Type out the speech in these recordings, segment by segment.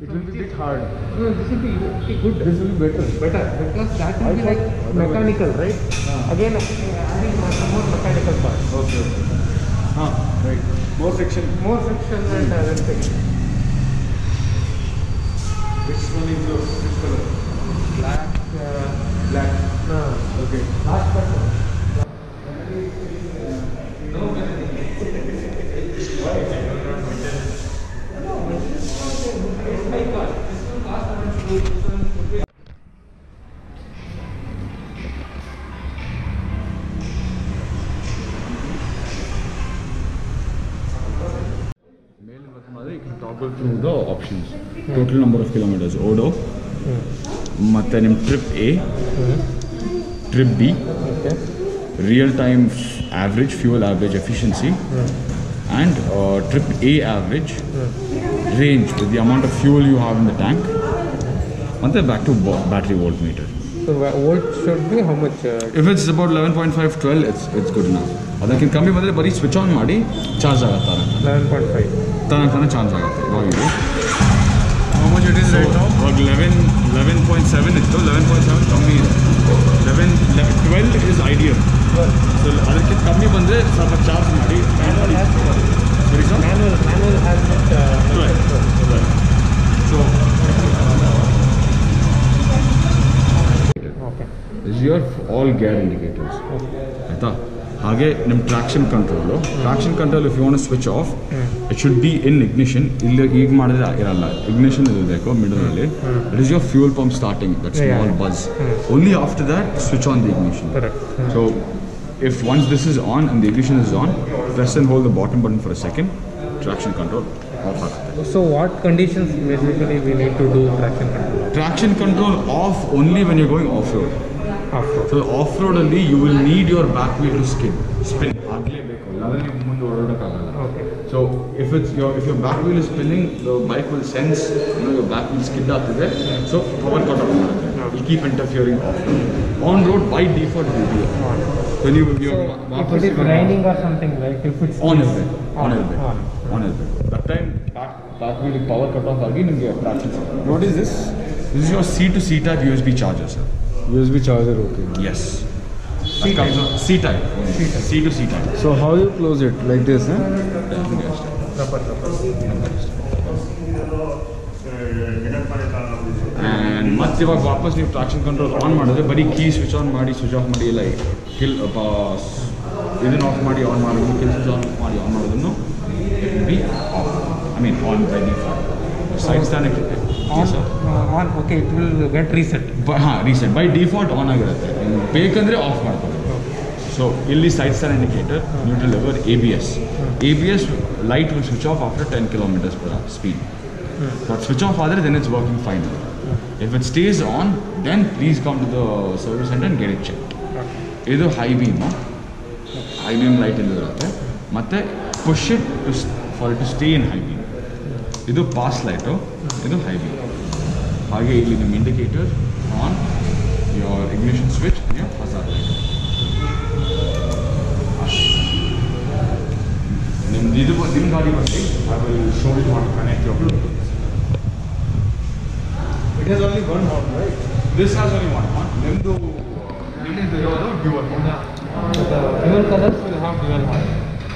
It will be a bit hard. No, this will be good. This will be better. Better because that will be like mechanical, right? Again, adding more mechanical parts. Okay. Right. More friction. More friction and everything. Which one is yours? Which color? Black. Black. Okay. Last but You can toggle through the options. Total number of kilometers. Odo. Matte nim trip A. Trip B. okay. Real time average, fuel average efficiency. And trip A average. Range with the amount of fuel you have in the tank. And then back to battery voltmeter. So volt should be how much? If it's about 11.5, 12, it's good enough. ಅದಕ್ಕೆ ಕಮ್ಮಿ ಬಂದರೆ ಬರೀ switch on ಮಾಡಿ charge ಆಗುತ್ತೆ 11.5. ತಾನೇ charge ಆಗುತ್ತೆ ಇವಾಗ ಇದು How much it is right now? ಇವಾಗ 11.7 ಇತ್ತು 11.7 ಕಮ್ಮಿ ಇದೆ 12 is ideal. ಸೊ ಅದಕ್ಕೆ ಕಮ್ಮಿ ಬಂದರೆ ಸ್ವಲ್ಪ ಚಾರ್ಜ್ ಮಾಡಿ Manual has ಸರಿ sir manual has so okay. this is your all gear indicators. ಆಯಿತಾ ಹಾಗೆ ನಿಮ್ಮ traction control if you want to switch off it should be in ignition ಇಲ್ಲಿ ಈಗ ಮಾಡಿದ್ರೆ ಇರಲ್ಲ ಇಗ್ನಿಷನ್ ಇರಬೇಕು ಮಿಡಲಲ್ಲಿ it is your fuel pump starting that small buzz only after that switch on the ignition so if once this is on and the ignition is on, press and hold the bottom button for a second, traction control off aagute. So what conditions basically we need to do traction control? Traction control off only when you're going off-road. Off-road. So off-road only you will need your back wheel to spin. ಆಗಲೇಬೇಕು ಇಲ್ಲಾಂದ್ರೆ ನೀವು ಮುಂದೆ ಓಡಾಡೋಕ್ಕಾಗಲ್ಲ. Okay. So if your back wheel is spinning, the bike will sense your back wheel skid ಆಗ್ತಿದೆ. So power cut off ಮಾಡುತ್ತೆ. It will keep interfering off-road. On-road by default will be on. When you if it is raining or something, like if it's on that time back wheel power cut off agi nimge traction. What is this? This is your C to C type USB charger, sir. USB charger, okay. Yes. C type. C type. C to C type. So how you close it? Like this, huh? And ಮತ್ತೆ ಇವಾಗ ವಾಪಸ್ ನೀವು traction control on ಮಾಡಿದ್ರೆ ಬರೀ key switch on ಮಾಡಿ switch off ಮಾಡಿ ಎಲ್ಲ kill ಇದನ್ನು ಆಫ್ ಮಾಡಿ ಆನ್ ಮಾಡೋದು ಕಿಲ್ ಸ್ವಿಚ್ ಆನ್ ಮಾಡಿ ಆನ್ ಮಾಡೋದನ್ನು it will be off I mean on by default side stand on okay, it will get reset. ಹಾಂ ರೀಸೆಟ್ ಬೈ ಡಿಫಾಲ್ಟ್ ಆನ್ ಆಗಿರುತ್ತೆ ಬೇಕಂದರೆ ಆಫ್ ಮಾಡ್ಬೋದು ಸೊ ಇಲ್ಲಿ side stand indicator neutral lever A B S light will switch off after 10 kilometers per hour speed. But switch off other then it's working fine. If it stays on, then please come to the service center and get it checked. Either high beam light in the matte push it for it to stay in high beam. Idu pass light idu high beam. Hage illi nim indicator on, your ignition switch and your hazard light. Nim gaadi bandi I will show you how to connect your Bluetooth. It has only one horn, right? This has only one horn. Nimdu dual horn. The dual colors will have dual horn.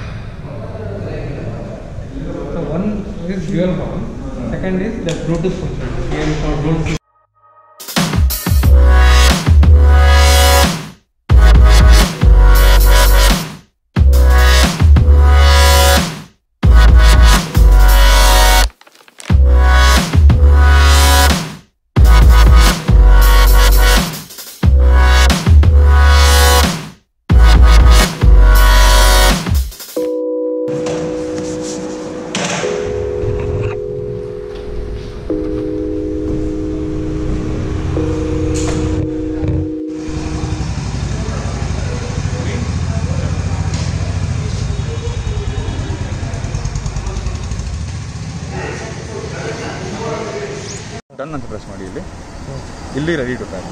So one is dual horn, second is the Bluetooth function. Here for Bluetooth. Done ಅಂತ press ಮಾಡಿ ಇಲ್ಲಿ ready to pack.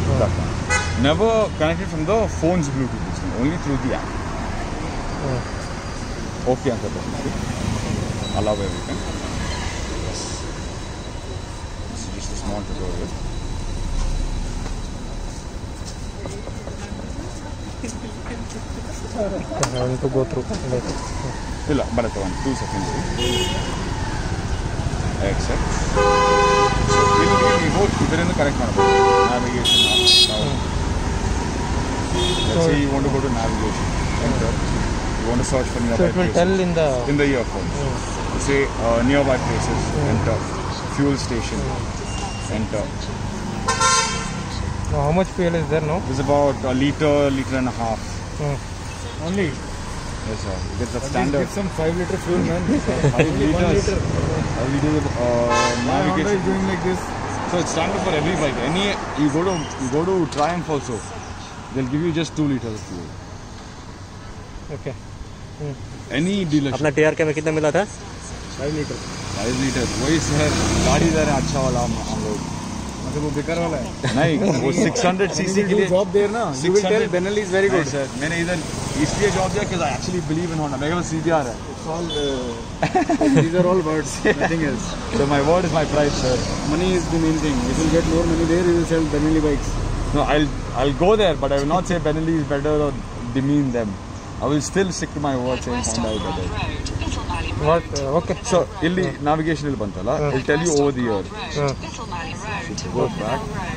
Never connected from the phone's Bluetooth system, only through the app. Okay ಅಂತ allow everything. Yes. This is just a small tutorial. I want to go through. ಇಲ್ಲ ಬರುತ್ತೆ 1-2 seconds. Accept. ಇಲ್ಲಿ ನೀವು ಇದರಿಂದ connect ಮಾಡಬಹುದು navigation. Let's say you want to go to navigation. Enter. You want to search for nearby So it will places. tell in the earphone. Say nearby places. Enter. Fuel station. Enter. Now, how much fuel is there now? It's about a liter and a half. Only. Yes, sir. It's a Standard. standard. Get some 5 liter fuel, man. 5 liters. 5 liters My Honda navigation. is doing like this. So it's standard for every bike. You go to Triumph also. They'll give you just 2 liters of fuel. Okay. Any dealership. अपना TRK में कितना मिला था? 5 liter. 5 liters. वही sir गाड़ी दे रहे हैं अच्छा वाला हम लोग. मतलब वो बेकार वाला है. नहीं वो 600 cc के लिए जॉब देर ना. You will tell Benelli is very good. Sir मैंने इधर इसलिए जॉब दिया because I actually believe in Honda. मेरे पास CBR है. It's all these are all words. Nothing else. So my word is my price, sir. Money is the main thing. If you get more money there, you will sell Benelli bikes. No, I'll go there, but I will not say Benelli is better or demean them. I will still stick to my word saying Honda is better. What? Okay. So illi navigation il bantala. It'll tell you over the year. Go back.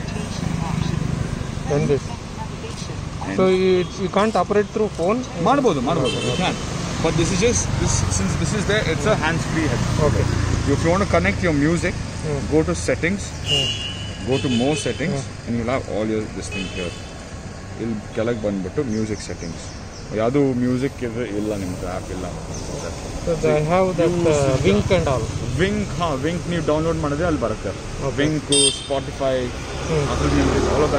Then this. So you can't operate through phone? Madbodu. You can. But this is just since this is there, it's a hands-free head. Okay. If you want to connect your music, go to settings, go to more settings, and you'll have all your this thing here. You'll select ಬಂದ್ಬಿಟ್ಟು music settings. ಯಾವುದು music ಇದ್ರೆ ಇಲ್ಲ ನಿಮ್ಗೆ app ಇಲ್ಲ. So I have that Wink and all. Wink ನೀವು download ಮಾಡಿದ್ರೆ ಅಲ್ಲಿ ಬರುತ್ತೆ. Wink, Spotify, Apple Music, all of that.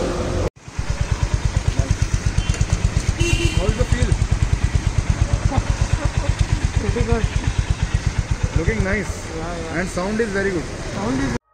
How is the feel? Pretty good. Looking nice. And sound is very good. Sound is